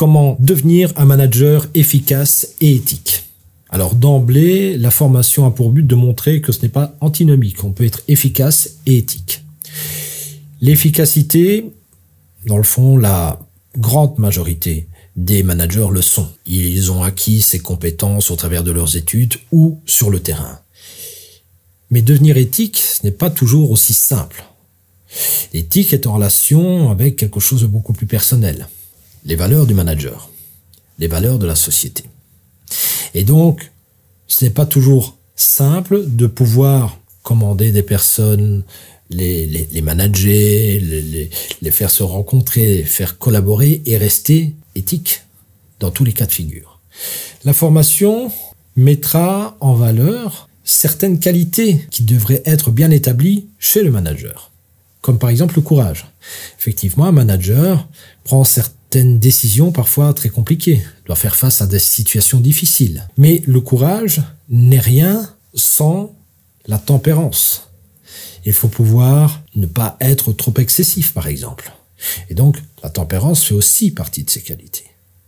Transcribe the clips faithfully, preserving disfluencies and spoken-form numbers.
comment devenir un manager efficace et éthique. Alors d'emblée, la formation a pour but de montrer que ce n'est pas antinomique, on peut être efficace et éthique. L'efficacité, dans le fond, la grande majorité des managers le sont. Ils ont acquis ces compétences au travers de leurs études ou sur le terrain. Mais devenir éthique, ce n'est pas toujours aussi simple. L'éthique est en relation avec quelque chose de beaucoup plus personnel. Les valeurs du manager, les valeurs de la société. Et donc, ce n'est pas toujours simple de pouvoir commander des personnes, les, les, les manager, les, les, les faire se rencontrer, les faire collaborer et rester éthique dans tous les cas de figure. La formation mettra en valeur certaines qualités qui devraient être bien établies chez le manager, comme par exemple le courage. Effectivement, un manager prend certaines décisions parfois très compliquées, doit faire face à des situations difficiles. Mais le courage n'est rien sans la tempérance. Il faut pouvoir ne pas être trop excessif, par exemple. Et donc, la tempérance fait aussi partie de ces qualités.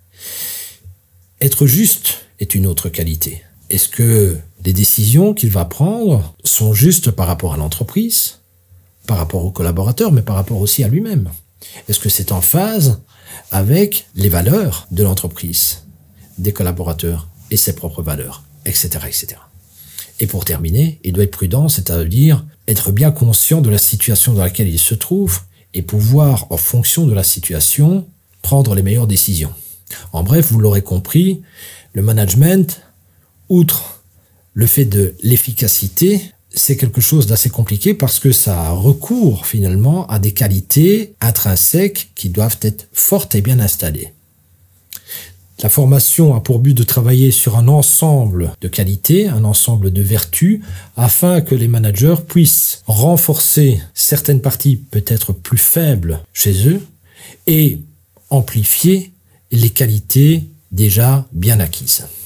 Être juste est une autre qualité. Est-ce que les décisions qu'il va prendre sont justes par rapport à l'entreprise, par rapport aux collaborateurs, mais par rapport aussi à lui-même? Est-ce que c'est en phase avec les valeurs de l'entreprise, des collaborateurs et ses propres valeurs, et cetera, et cetera. Et pour terminer, il doit être prudent, c'est-à-dire être bien conscient de la situation dans laquelle il se trouve et pouvoir, en fonction de la situation, prendre les meilleures décisions. En bref, vous l'aurez compris, le management, outre le fait de l'efficacité, c'est quelque chose d'assez compliqué parce que ça recourt finalement à des qualités intrinsèques qui doivent être fortes et bien installées. La formation a pour but de travailler sur un ensemble de qualités, un ensemble de vertus, afin que les managers puissent renforcer certaines parties peut-être plus faibles chez eux et amplifier les qualités déjà bien acquises.